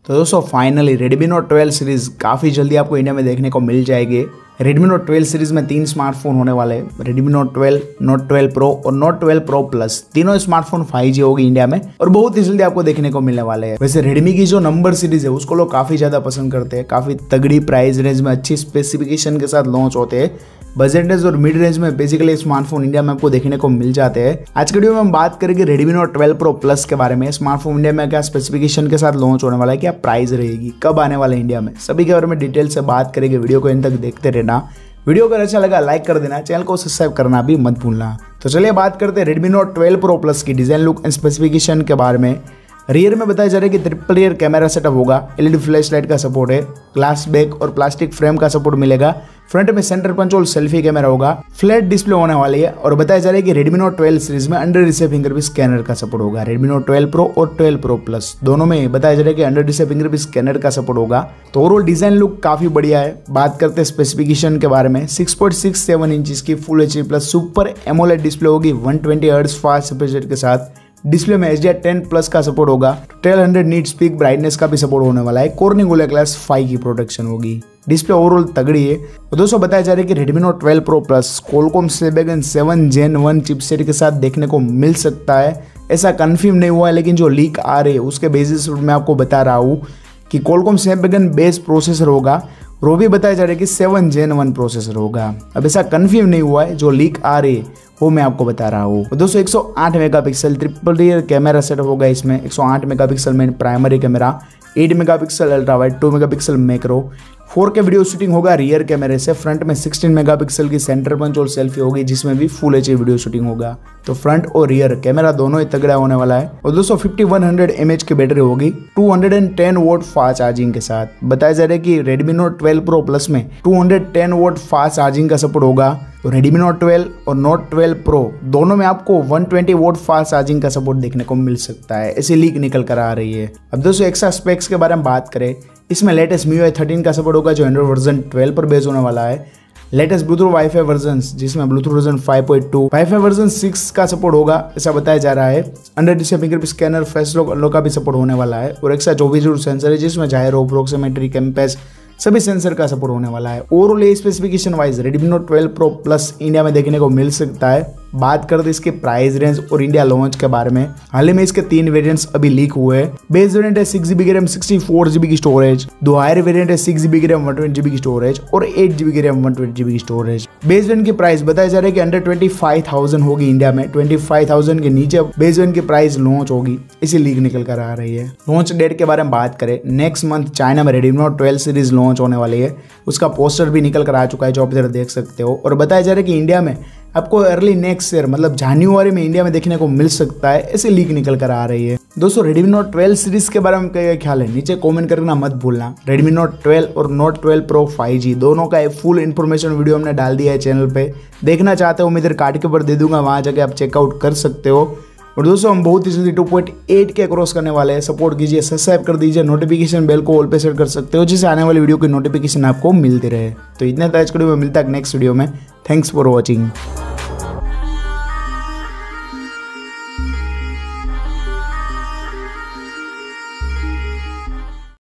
तो दोस्तों finally Redmi Note 12 series काफ़ी जल्दी आपको इंडिया में देखने को मिल जाएगी। Redmi Note 12 सीरीज़ में 3 स्मार्टफोन होने वाले हैं, Redmi Note 12, Note 12 Pro और Note 12 Pro Plus। तीनों स्मार्टफोन 5G होगी इंडिया में और बहुत ही जल्दी आपको देखने को मिलने वाले हैं। वैसे Redmi की जो नंबर सीरीज़ है उसको लोग काफ़ी ज़्यादा पसंद करते हैं, काफ़ी तगड़ी प्राइस रेंज में अच्छी स्पेसिफिकेशन के साथ लॉन्च होते हैं। बजट रेंज और मिड रेंज में बेसिकली स्मार्टफोन इंडिया में आपको देखने को मिल जाते हैं। आज के वीडियो में हम बात करेंगे Redmi Note 12 Pro Plus के बारे में। स्मार्टफोन इंडिया में क्या स्पेसिफिकेशन के साथ लॉन्च होने वाला है, क्या प्राइस रहेगी, कब आने वाला है इंडिया में, सभी के बारे में डिटेल से बात करेंगे। वीडियो को इन तक देखते रहना। वीडियो अगर अच्छा लगा लाइक कर देना, चैनल को सब्सक्राइब करना भी मत भूलना। तो चलिए बात करते हैं Redmi Note 12 Pro Plus की डिजाइन, लुक एंड स्पेसिफिकेशन के बारे में। रियर में बताया जा रहा है कि ट्रिपल रियर कैमरा सेटअप होगा, एलईडी फ्लैश लाइट का सपोर्ट है, ग्लास बैक और प्लास्टिक फ्रेम का सपोर्ट मिलेगा। फ्रंट में सेंटर पंच और सेल्फी कैमरा होगा, फ्लैट डिस्प्ले होने वाली है और बताया जा रहा है कि Redmi Note 12 सीरीज में अंडर डिस्प्ले फिंगरप्रिंट स्कैनर का सपोर्ट होगा। Redmi Note 12 Pro और 12 Pro Plus दोनों में बताया जा रहा है कि अंडर डिस्प्ले फिंगरप्रिंट स्कैनर का सपोर्ट होगा। तो ओवरऑल डिजाइन लुक काफी बढ़िया है। बात करते हैं स्पेसिफिकेशन के बारे में। 6.67 इंच की full HD plus super AMOLED display होगी 120 हर्ट्ज फास्ट रिफ्रेश रेट के साथ। डिस्प्ले में HDR10+ का सपोर्ट होगा। 1200 नीट्स पीक ब्राइटनेस का भी सपोर्ट होने वाला है। Corning Gorilla Glass 5 की प्रोटेक्शन होगी। डिस्प्ले ओवरऑल तगड़ी है। तो दोस्तों बताया जा रहा है कि Redmi Note 12 Pro Plus Qualcomm Snapdragon 7 Gen 1 chipset के साथ देखने को मिल सकता है। ऐसा कंफर्म नहीं हुआ है, लेकिन जो लीक आ रही है उसके बेसिस पर मैं आपको बता रहा हूँ कि Qualcomm Snapdragon बेस प्रोसेसर होगा। वो भी बताया जा रहा है कि 7 Gen 1 प्रोसेसर होगा। अब ऐसा कंफर्म नहीं हुआ है, जो लीक आ रही है वो मैं आपको बता रहा हूँ। दोस्तों 108 megapixel triple rear camera setup होगा इसमें। 108 मेगापिक्सल में primary camera, 8 megapixel ultra wide, 2 megapixel macro, 4K video shooting होगा रियर कैमरे से। फ्रंट में 16 मेगापिक्सल की सेंटर पंच और सेल्फी होगी जिसमें भी फुल एचडी वीडियो शूटिंग होगा। तो फ्रंट और रियर कैमरा दोनों ही तगड़ा होने वाला है। और दोस्तों 5100 mAh की बैटरी होगी 210 वोट फास्ट चार्जिंग के साथ। बताया जा रहा है कि Redmi Note 12 Pro Plus में 210 वोट फास्ट चार्जिंग का सपोर्ट होगा। तो Redmi Note 12 और Note 12 Pro दोनों में आपको 120 वोट फास्ट चार्जिंग का सपोर्ट देखने को मिल सकता है, ऐसी लीक निकल कर आ रही है। अब दोस्तों एक्स्ट्रा स्पेक्स के बारे में बात करें, इसमें लेटेस्ट MIUI 13 का सपोर्ट होगा जो एंड्रॉइड वर्जन 12 पर बेस होने वाला है। लेटेस्ट ब्लूटूथ वाईफाई वर्जन जिसमें ब्लूटूथ वर्जन 5.2, वाईफाई वर्जन 6 का सपोर्ट होगा ऐसा बताया जा रहा है। Under display fingerprint scanner, face lock unlock का भी सपोर्ट होने वाला है। और एक्स्ट्रा 24 सेंसर है जिसमें जायरो, प्रोक्सीमेट्री, कैम्पेस सभी सेंसर का सपोर्ट होने वाला है। ओवरऑल ये specification wise Redmi Note 12 Pro Plus India में देखने को मिल सकता है। बात करते इसके प्राइस रेंज और इंडिया लॉन्च के बारे में। हाल ही में इसके 3 वेरिएंट्स अभी लीक हुए हैं। बेस वेरिएंट है 6GB की रैम 64GB की स्टोरेज, दो हायर वेरिएंट है 6GB की रैम 120GB की स्टोरेज और 8GB की रैम 120GB की स्टोरेज। बेस वेरिएंट की प्राइस बताया जा रहा है कि अंडर 25,000 होगी इंडिया में। 25,000 के नीचे बेस वेरिएंट की प्राइस लॉन्च होगी, इसी लीक निकल कर आ रही है। लॉन्च डेट के बारे में बात करें, नेक्स्ट मंथ चाइना में Redmi Note 12 सीरीज लॉन्च होने वाली है। उसका पोस्टर भी निकल कर आ चुका है जो आप इधर देख सकते हो। और बताया जा रहा है कि इंडिया में आपको अर्ली नेक्स्ट ईयर मतलब जनवरी में इंडिया में देखने को मिल सकता है, ऐसे लीक निकल कर आ रही है। दोस्तों Redmi Note 12 सीरीज के बारे में क्या ख्याल है नीचे कमेंट करना मत भूलना। Redmi Note 12 और Note 12 Pro 5G दोनों का एक फुल इन्फॉर्मेशन वीडियो हमने डाल दिया है चैनल पे। देखना चाहते हो मैं इधर कार्ड के ऊपर दे दूंगा, वहां जाके आप चेकआउट कर सकते हो। और दोस्तों हम बहुत ही जल्दी 2.8K क्रॉस करने वाले हैं। सपोर्ट कीजिए, सब्सक्राइब कर दीजिए, नोटिफिकेशन बेल को ऑल पे सेट कर सकते हो जिससे आने वाली वीडियो की नोटिफिकेशन आपको मिलती रहे। तो इतना आज के वीडियो में मिलता है नेक्स्ट वीडियो में। Thanks for watching.